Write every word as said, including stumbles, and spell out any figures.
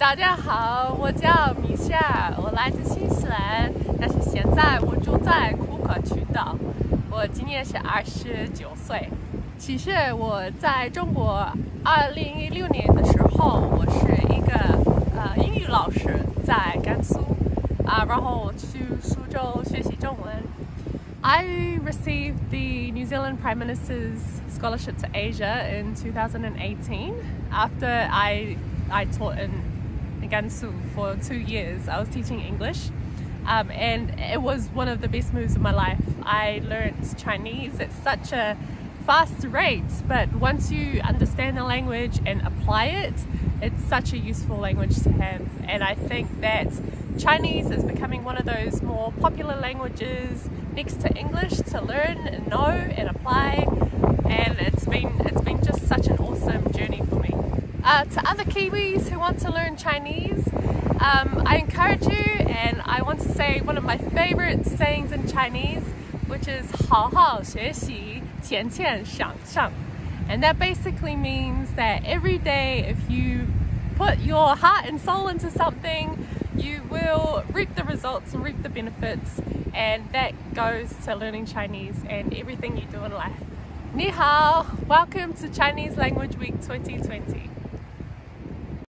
大家好，我叫米夏，我来自新西兰，但是现在我住在库克群岛。我今年是二十九岁。其实我在中国二零一六年的时候，我是一个呃英语老师，在甘肃啊，然后我去苏州学习中文。I received the New Zealand Prime Minister's scholarship to Asia in two thousand eighteen after I I taught in Gansu for two years. I was teaching English um, and it was one of the best moves of my life. I learned Chinese at such a fast rate, but once you understand the language and apply it, it's such a useful language to have. And I think that Chinese is becoming one of those more popular languages next to English to learn and know and apply, and it's been it's been just such an awesome journey for me. Uh, to other Kiwis who want to learn Chinese, um, I encourage you, and I want to say one of my favorite sayings in Chinese, which is 好好学习，浅浅想象. And that basically means that every day if you put your heart and soul into something, you will reap the results and reap the benefits, and that goes to learning Chinese and everything you do in life. Ni hao, welcome to Chinese Language Week twenty twenty.